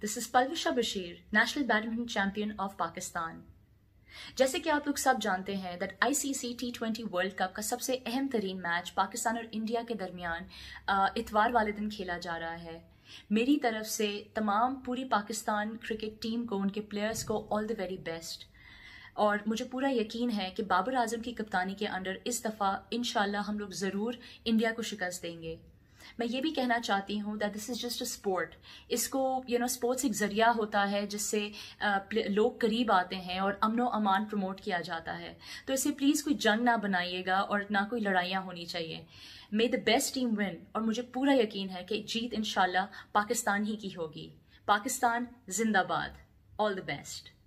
This is Palvisha Bashir, National Badminton Champion of Pakistan. जैसे कि आप लोग सब जानते हैं that ICC T20 world cup का सबसे अहम तरीन मैच पाकिस्तान और इंडिया के दरमियान इतवार वाले दिन खेला जा रहा है। मेरी तरफ से तमाम पूरी पाकिस्तान क्रिकेट टीम को, उनके प्लेयर्स को ऑल द वेरी बेस्ट। और मुझे पूरा यकीन है कि बाबर आजम की कप्तानी के अंडर इस दफ़ा इंशाल्लाह हम लोग ज़रूर इंडिया को शिकस्त देंगे। मैं ये भी कहना चाहती हूँ that this is just a sport. इसको स्पोर्ट्स एक ज़रिया होता है जिससे लोग करीब आते हैं और अमनो अमान प्रमोट किया जाता है। तो इसे प्लीज़ कोई जंग ना बनाइएगा और ना कोई लड़ाइयाँ होनी चाहिए। May the best team win. और मुझे पूरा यकीन है कि जीत इंशाल्लाह पाकिस्तान ही की होगी। पाकिस्तान जिंदाबाद। All the best.